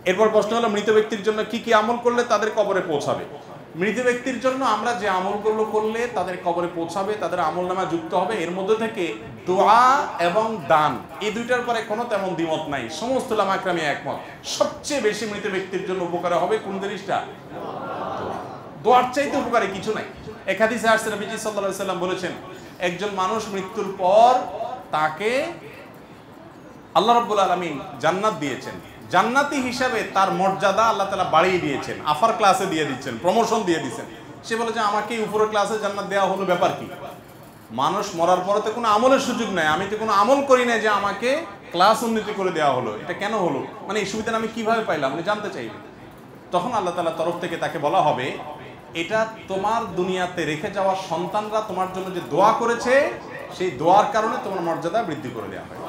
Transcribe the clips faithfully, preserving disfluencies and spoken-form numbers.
এরপর প্রশ্ন হলো মৃত ব্যক্তির জন্য কি কি আমল করলে তাদের কবরে পৌঁছাবে। মৃত ব্যক্তির জন্য আমরা যে আমলগুলো করলে তাদের কবরে পৌঁছাবে, তাদের আমল নামা যুক্ত হবে, এর মধ্যে থেকে দোয়া এবং দান এই দুইটার পরে কোনো তেমন দ্বিমত নাই। সমস্ত উলামা একরামে একমত, সবচেয়ে বেশি মৃত ব্যক্তির জন্য উপকার হবে কোন জিনিসটা? দোয়ার চাইতে উপকারী কিছু নাই। এক হাদিসে আসছে নবীজি সাল্লাল্লাহু আলাইহি সাল্লাম বলেছেন, একজন মানুষ মৃত্যুর পর তাকে আল্লাহ রাব্বুল আলামিন জান্নাত দিয়েছেন, জান্নাতি হিসাবে তার মর্যাদা আল্লাহ তাআলা বাড়িয়ে দিয়েছেন, আফার ক্লাসে দিয়ে দিচ্ছেন, প্রমোশন দিয়ে দিচ্ছেন। সে বলে যে আমাকে উপরের ক্লাসে জান্নাত দেওয়া হলো, ব্যাপার কি? মানুষ মরার পরে তো কোনো আমলের সুযোগ নাই, আমি তো কোনো আমল করি না যে আমাকে ক্লাস উন্নতি করে দেওয়া হলো, এটা কেন হলো, মানে এই সুবিধাটা আমি কিভাবে পাইলাম, আমি জানতে চাইবে। তখন আল্লাহ তাআলার তরফ থেকে তাকে বলা হবে, এটা তোমার দুনিয়াতে রেখে যাওয়া সন্তানরা তোমার জন্য যে দোয়া করেছে, সেই দোয়ার কারণে তোমার মর্যাদা বৃদ্ধি করে দেওয়া হয়েছে।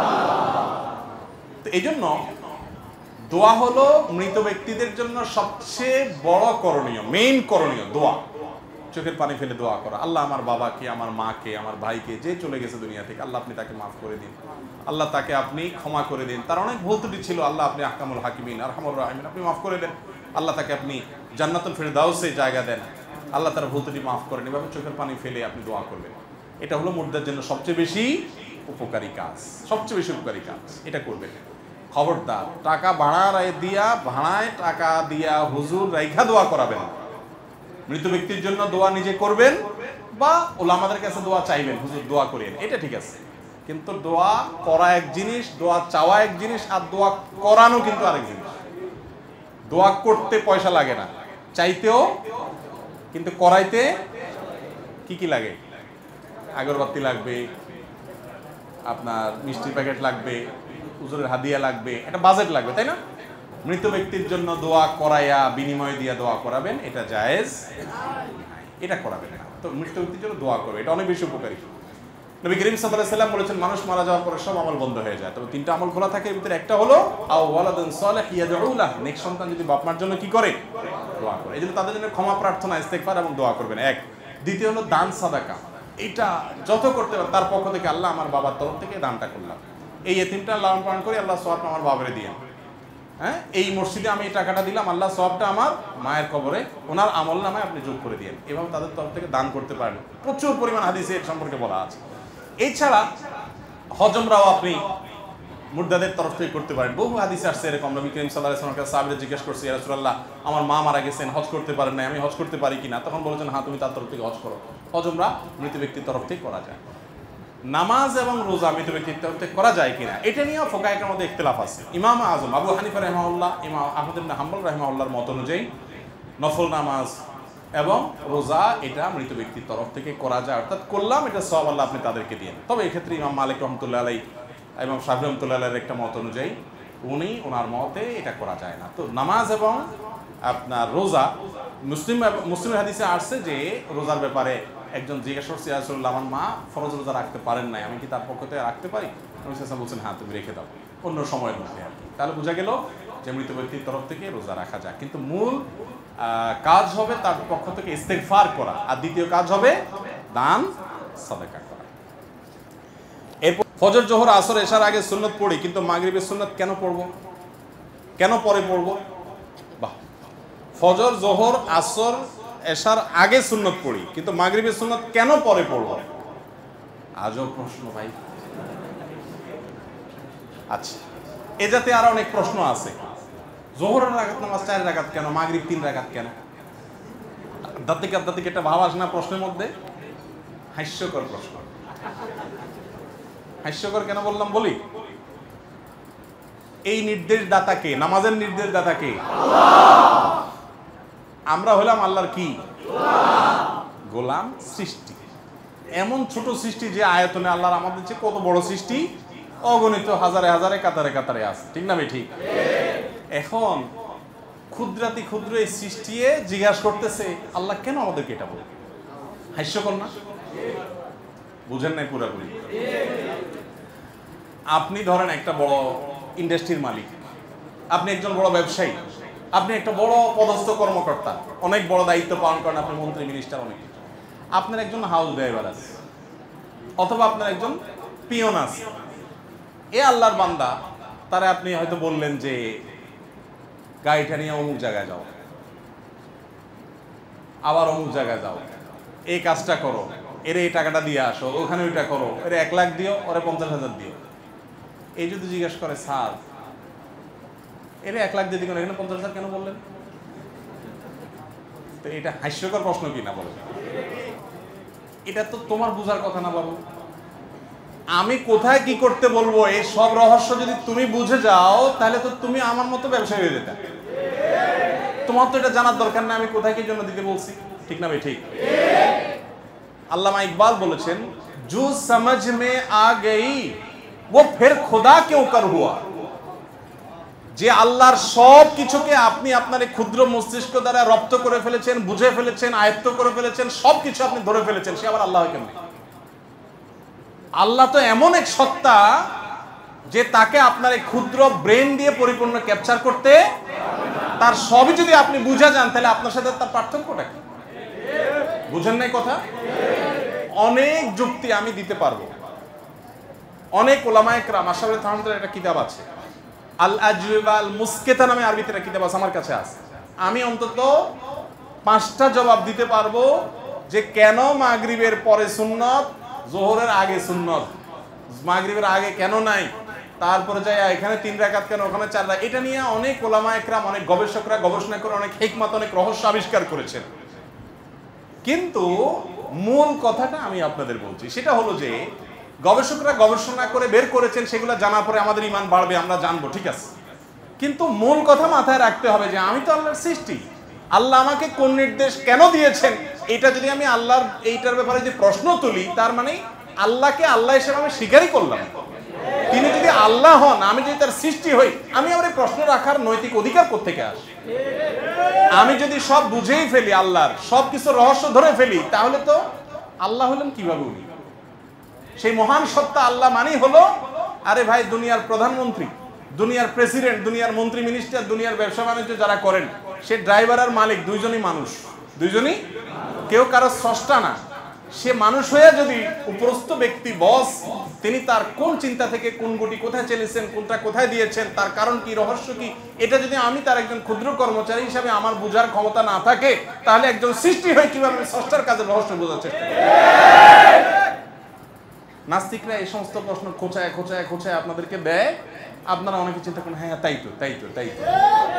তো এই জন্য দোয়া হলো মৃত ব্যক্তিদের জন্য সবচেয়ে বড় করণীয়, মেইন করণীয় দোয়া। চোখের পানি ফেলে দোয়া করা, আল্লাহ আমার বাবাকে, আমার মাকে, আমার ভাইকে, যে চলে গেছে দুনিয়া থেকে, আল্লাহ আপনি তাকে মাফ করে দিন, আল্লাহ তাকে আপনি ক্ষমা করে দিন, তার অনেক ভুল ত্রুটি ছিল, আল্লাহ আপনি আহকামুল হাকিমিন আরহামুর রাহিমিন, আপনি মাফ করে দেন, আল্লাহ তাকে আপনি জান্নাতুল ফিরদাউসে জায়গা দেন, আল্লাহ তার ভুল ত্রুটি মাফ করেন। এভাবে চোখের পানি ফেলে আপনি দোয়া করবেন। এটা হলো মুর্দার জন্য সবচেয়ে বেশি উপকারী কাজ, সবচেয়ে বেশি উপকারী কাজ, এটা করবেন। খবরদার টাকা ভাড়া দিয়া, ভাড়ায় টাকা দিয়া হুজুর রাইখা দোয়া করাবেন। মৃত ব্যক্তির জন্য দোয়া নিজে করবেন বা ওলামাদের কাছে দোয়া চাইবেন, হুজুর দোয়া করেন, এটা ঠিক আছে। কিন্তু দোয়া করা এক জিনিস, দোয়া চাওয়া এক জিনিস, আর দোয়া করানো কিন্তু আরেক জিনিস। দোয়া করতে পয়সা লাগে না, চাইতেও, কিন্তু করাইতে কি কি লাগে? আগরবাতি লাগবে, আপনার মিষ্টির প্যাকেট লাগবে, হুজুরের হাদিয়া লাগবে, একটা বাজেট লাগবে, তাই না? মৃত ব্যক্তির জন্য দোয়া করাইয়া বিনিময় দিয়া দোয়া করাবেন, এটা জায়েজ, এটা করাবেন না। তো মৃত ব্যক্তির জন্য দোয়া করবে, এটা অনেক বেশি উপকারী। নবী করিম সাল্লাল্লাহু আলাইহি সাল্লাম বলেছেন, মানুষ মারা যাওয়ার পরে সব আমল বন্ধ হয়ে যায়, তবে তিনটা আমল খোলা থাকে। এর ভিতরে একটা হলো আও ওয়ালাদুন সালিহ ইয়াদউ লাহু, নেক সন্তান যদি বাপ মার জন্য কি করে? দোয়া করে। এই জন্য তাদের জন্য ক্ষমা প্রার্থনা, ইস্তেগফার এবং দোয়া করবেন এক। দ্বিতীয় হলো দান সাদাকা, এটা যত করতে পারেন তার পক্ষ থেকে, আল্লাহ আমার বাবার তরফ থেকে দানটা করলাম, এই এতিমটা লালন পালন করে আল্লাহ সওয়াবটা আমার বাবারে দিয়েন, হ্যাঁ, এই মসজিদে আমি এই টাকাটা দিলাম, আল্লাহ সওয়াবটা আমার মায়ের কবরে ওনার আমল নামায় আপনি যোগ করে দিয়েন। এভাবে তাদের তরফ থেকে দান করতে পারেন। প্রচুর পরিমাণ হাদিসে এর সম্পর্কে বলা আছে। এছাড়া হজমরাও আপনি মুর্দাদের তরফ থেকে করতে পারেন। বহু হাদিসে আসছে এরকম। নবী করিম সাল্লাল্লাহু আলাইহি ওয়াসাল্লাম সাহাবীরা জিজ্ঞেস করছে, ইয়া রাসূলুল্লাহ, আমার মা মারা গেছেন, হজ করতে পারেন না, আমি হজ করতে পারি কিনা? তখন বলেছেন, হ্যাঁ, তুমি তার তরফ থেকে হজ করো। হজমরা মৃত ব্যক্তির তরফ থেকে করা যায়। নামাজ এবং রোজা মৃত ব্যক্তির তরফ থেকে করা যায় কিনা, এটা নিয়েও ফুকাহাদের মধ্যে ইখতিলাফ আছে। ইমাম আজম আবু হানিফা রাহিমাহুল্লাহ, ইমাম আহমদ ইবনে হাম্বল রাহিমাহুল্লাহর মত অনুযায়ী নফল নামাজ এবং রোজা এটা মৃত ব্যক্তির তরফ থেকে করা যায়, অর্থাৎ করলাম, এটা সওয়াব আল্লাহ আপনি তাদেরকে দিয়েন। তবে এক্ষেত্রে ইমাম মালিক রহমতুল্লাহ আলাইহি এবং শাফি রহমতুল্লাহ আলাইহির একটা মত অনুযায়ী উনি ওনার মতে এটা করা যায় না। তো নামাজ এবং আপনার রোজা, মুসলিম মুসলিম হাদিসে আসছে যে রোজার ব্যাপারে একজন জিজ্ঞাসা করছে, ইয়া রাসূলুল্লাহ, আমার মা ফরজ রোজা রাখতে পারেন নাই, আমি কি তার পক্ষ থেকে রাখতে পারি? নবী সাল্লাল্লাহু আলাইহি ওয়াসাল্লাম বলছেন, হ্যাঁ, তুমি রেখে দাও অন্য সময়ের মধ্যে আর কি। তাহলে বোঝা গেল যে মৃত ব্যক্তির তরফ থেকে রোজা রাখা যায়, কিন্তু মূল কাজ হবে তার পক্ষ থেকে ইস্তেগফার করা, আর দ্বিতীয় কাজ হবে দান সাদাকা করা। এরপর ফজর, জোহর, আসর, এশার আগে সুন্নত পড়ি, কিন্তু মাগরিবের সুন্নত কেন পড়ব? কেন পরে পড়ব? বাহ, ফজর, জোহর, আসর, এশার আগে সুন্নত পড়ি, কিন্তু মাগরিবের সুন্নত কেন পরে পড়ব? আজব প্রশ্ন ভাই। আচ্ছা, এ জাতে আরো অনেক প্রশ্ন আছে। জোহরের রাকাত নামাজ চার রাকাত কেন, মাগরিব তিন রাকাত কেন? আধ্যাত্মিক আধ্যাত্মিক একটা ভাব আসে না প্রশ্নের মধ্যে? হাস্যকর প্রশ্ন। হাস্যকর কেন বললাম বলি। এই নির্দেশ দাতাকে, নামাজের নির্দেশ দাতাকে? আমরা হলাম আল্লাহর কি গোলাম, সৃষ্টি। এমন ছোট সৃষ্টি যে আয়তনে আল্লাহর আমাদের চেয়ে কত বড় সৃষ্টি, অগণিত হাজারে হাজারে কাতারে কাতারে আছে, ঠিক না ভাই? ঠিক। এখন ক্ষুদ্রাতি ক্ষুদ্র এই সৃষ্টি জিজ্ঞাসা করতেছে, আল্লাহ কেন আমাদেরকে এটা বলে? হাস্যকর না? বুঝেন নাই পুরাপুরি? আপনি ধরেন একটা বড় ইন্ডাস্ট্রির মালিক, আপনি একজন বড় ব্যবসায়ী, আপনি একটা বড় পদস্থ কর্মকর্তা, অনেক বড় দায়িত্ব পালন করেন, আপনি মন্ত্রী, মিনিস্টার, অনেক। আপনার একজন হাউস ড্রাইভার আছে, অথবা আপনার একজন পিয়ন আছে। এ আল্লাহর বান্দা, তারা আপনি হয়তো বললেন যে গাড়িটা নিয়ে অমুক জায়গায় যাও, আবার অমুক জায়গায় যাও, এই কাজটা করো, এর এই টাকাটা দিয়ে আসো, ওখানে ওইটা করো, এর এক লাখ দিও, ওরে পঞ্চাশ হাজার দিও। এই যদি জিজ্ঞেস করে স্যার এর এক লাখ দিয়ে দিবেন, এখানে পঞ্চাশ হাজার কেন বললেন? তো এটা হাস্যকর প্রশ্ন কি না বলেন? এটা তো তোমার বুঝার কথা না বাবু। আমি কোথায় কি করতে বলবো এই সব রহস্য যদি তুমি বুঝে যাও, তাহলে তো তুমি আমার মতো ব্যবসায়ী হয়ে যেতে। তোমার তো এটা জানার দরকার না আমি কোথায় কি জন্য দিতে বলছি, ঠিক না ভাই? ঠিক। আল্লামা ইকবাল বলেছেন, জু সমঝ মে আ গই वो फिर खुदा क्यों कर हुआ। যে আল্লাহর সব কিছুকে আপনি আপনার ক্ষুদ্র মস্তিষ্ক দ্বারা রপ্ত করে ফেলেছেন, বুঝে ফেলেছেন, আয়ত্ত করে ফেলেছেন, সবকিছু আপনি ধরে ফেলেছেন, সে আবার আল্লাহ কেমন? আল্লাহ তো এমন এক সত্তা যে তাকে আপনার এই ক্ষুদ্র ব্রেন দিয়ে পরিপূর্ণ ক্যাপচার করতে, তার সবই যদি আপনি বুঝে যান, তাহলে আপনার সাথে তার পার্থক্যটা কি? বুঝেন নাই কথা? অনেক যুক্তি আমি দিতে পারবো। অনেক ওলামায়ে কেরাম, আশরাফুল থানভির একটা কিতাব আছে আল আজওবা আল মুসকিতা নামে আরবিতে একটা কিতাব আছে, আমার কাছে আছে। আমি অন্তত পাঁচটা জবাব দিতে পারবো যে কেন মাগরিবের পরে সুন্নত, যোহরের আগে সুন্নত, মাগরিবের আগে কেন নাই, তারপরে যাই এখানে তিন রাকাত কেন, ওখানে চার রাকাত। এটা নিয়ে অনেক ওলামায়ে কেরাম, অনেক গবেষকরা গবেষণা করে অনেক হিকমত, অনেক রহস্য আবিষ্কার করেছেন। কিন্তু মূল কথাটা আমি আপনাদের বলছি, সেটা হলো যে গবেষকরা গবেষণা করে বের করেছেন, সেগুলো জানার পরে আমাদের ঈমান বাড়বে, আমরা জানবো, ঠিক আছে। কিন্তু মূল কথা মাথায় রাখতে হবে যে আমি তো আল্লাহর সৃষ্টি, আল্লাহ আমাকে কোন নির্দেশ কেন দিয়েছেন, এটা যদি আমি আল্লাহর এইটার ব্যাপারে যে প্রশ্ন তুলি, তার মানে আল্লাহকে আল্লাহ হিসেবে আমি স্বীকারই করলাম। তিনি যদি আল্লাহ হন, আমি যদি তার সৃষ্টি হই, আমি আমার এই প্রশ্ন রাখার নৈতিক অধিকার কোত্থেকে আসে? আমি যদি সব বুঝেই ফেলি, আল্লাহর সব কিছু রহস্য ধরে ফেলি, তাহলে তো আল্লাহ হলেন কিভাবে উনি? সেই মহান সত্তা আল্লাহ মানেই হলো, আরে ভাই দুনিয়ার প্রধানমন্ত্রী, দুনিয়ার প্রেসিডেন্ট, দুনিয়ার মন্ত্রী মিনিস্টার, দুনিয়ার ব্যবসা বাণিজ্য যারা করেন, সে ড্রাইভার আর মালিক দুইজনই মানুষ, দুইজনই, কেউ কারো স্রষ্টা না। সে মানুষ হয়ে যদি উপরস্থ ব্যক্তি বস, তিনি তার কোন চিন্তা থেকে কোন গুটি কোথায় চলেছেন, কোনটা কোথায় দিয়েছেন, তার কারণ কি, রহস্য কি, এটা যদি আমি তার একজন ক্ষুদ্র কর্মচারী হিসাবে আমার বোঝার ক্ষমতা না থাকে, তাহলে একজন সৃষ্টি হয়ে কিভাবে স্রষ্টার কাজের রহস্য বোঝার চেষ্টা করে? নাস্তিকরা এই সমস্ত প্রশ্ন খোঁচায় খোঁচায় খোঁচায় আপনাদেরকে দেয়, আপনারা অনেকে চিন্তা করেন হ্যাঁ তাই তো তাই তো তাই তো।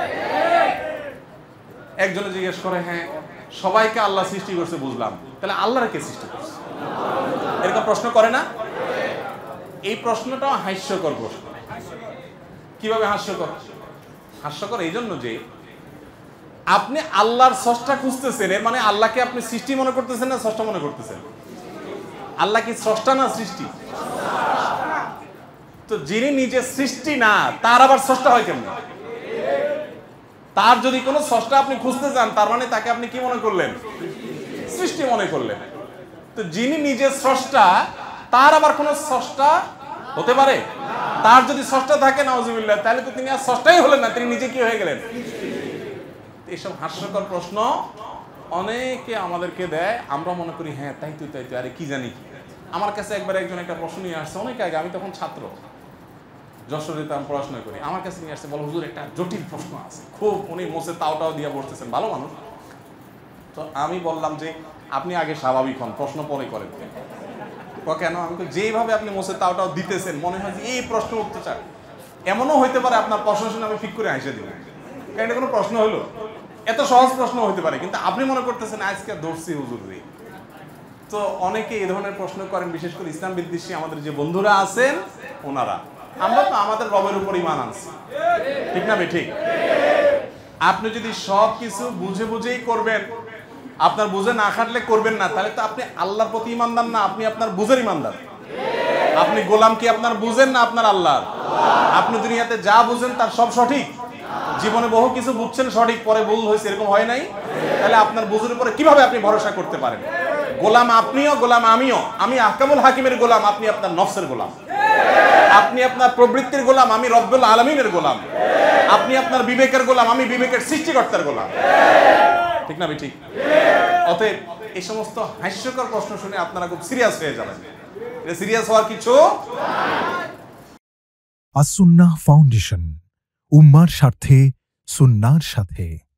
একজনে জিজ্ঞেস করে, হ্যাঁ সবাইকে আল্লাহ সৃষ্টি করছে বুঝলাম, তাহলে আল্লাহর কে সৃষ্টি করছে? এরকম প্রশ্ন করে না? এই প্রশ্নটাও হাস্যকর প্রশ্ন। কিভাবে হাস্যকর? হাস্যকর এই জন্য যে আপনি আল্লাহর স্রষ্টা খুঁজতেছেন, এর মানে আল্লাহকে আপনি সৃষ্টি মনে করতেছেন না স্রষ্টা মনে করতেছেন? আল্লাহ কি স্রষ্টা না সৃষ্টি? তো যিনি নিজে সৃষ্টি না, তার আবার স্রষ্টা হয় কেমন? তার যদি কোনো স্রষ্টা আপনি খুঁজতে যান, তার মানে তাকে আপনি কি মনে করলেন? সৃষ্টি মনে করলেন। তো যিনি নিজে স্রষ্টা, তার আবার কোনো স্রষ্টা হতে পারে? তার যদি স্রষ্টা থাকে নাউজুবিল্লাহ, তাহলে তো তিনি আর স্রষ্টাই হলেন না, তিনি নিজে কি হয়ে গেলেন? এইসব হাস্যকর প্রশ্ন অনেকে আমাদেরকে দেয়, আমরা মনে করি হ্যাঁ তাই তো তাই তো, আরে কি জানি কি। আমার কাছে একবার একজন একটা প্রশ্ন নিয়ে আসছে অনেক আগে, আমি তখন ছাত্র, যশোরে আমি পড়াশোনা করি। আমার কাছে নিয়ে আসছে, বলো হুজুর একটা জটিল প্রশ্ন আছে খুব, উনি মোসে তাওটাও দিয়ে বসতেছেন, ভালো মানুষ। তো আমি বললাম যে আপনি আগে স্বাভাবিক হন, প্রশ্ন পরে করেন। কেন? আমি তো যেইভাবে আপনি মোসে তাওটাও দিতেছেন, মনে হয় যে এই প্রশ্ন উঠতে চান। এমনও হইতে পারে আপনার প্রশ্ন শুনে আমি ঠিক করে হাসে দিব, কারণ এটা কোনো প্রশ্ন হলো, এত সহজ প্রশ্ন হইতে পারে, কিন্তু আপনি মনে করতেছেন আজকে ধরছি হুজুর রে। তো অনেকে এই ধরনের প্রশ্ন করেন, বিশেষ করে ইসলাম বিদ্বেষী আমাদের যে বন্ধুরা আছেন ওনারা। আমরা তো আমাদের রবের উপর ঈমান আনছি, ঠিক না? ঠিক। আপনি যদি সব কিছু বুঝে বুঝেই করবেন, আপনার বুঝে না খাটলে করবেন না, তাহলে তো আপনি আল্লাহর প্রতি ঈমানদার না, আপনি আপনার বুঝের ঈমানদার। আপনি গোলাম কি আপনার বুঝেন না আপনার আল্লাহর? আপনি দুনিয়াতে যা বুঝেন তার সব সঠিক, জীবনে বহু কিছু বুঝছেন সঠিক, পরে ভুল হয়েছে, এরকম হয় নাই? তাহলে আপনার বুঝের উপরে কিভাবে আপনি ভরসা করতে পারেন? গোলাম আপনিও, গোলাম আমিও। আমি আহকামুল হাকিমের গোলাম, আপনি আপনার নফসের গোলাম। আপনি আপনার প্রবৃত্তির গোলাম, আমি রব্বুল আলামিনের গোলাম। আপনি আপনার বিবেকের গোলাম, আমি বিবেকের সৃষ্টিকর্তার গোলাম, ঠিক না? ঠিক। অতএব এই সমস্ত হাস্যকর প্রশ্ন শুনে আপনারা খুব সিরিয়াস হয়ে যাবেন, এটা সিরিয়াস হওয়ার কিছু। আস-সুন্নাহ ফাউন্ডেশন, উম্মার স্বার্থে সুন্নাহর সাথে।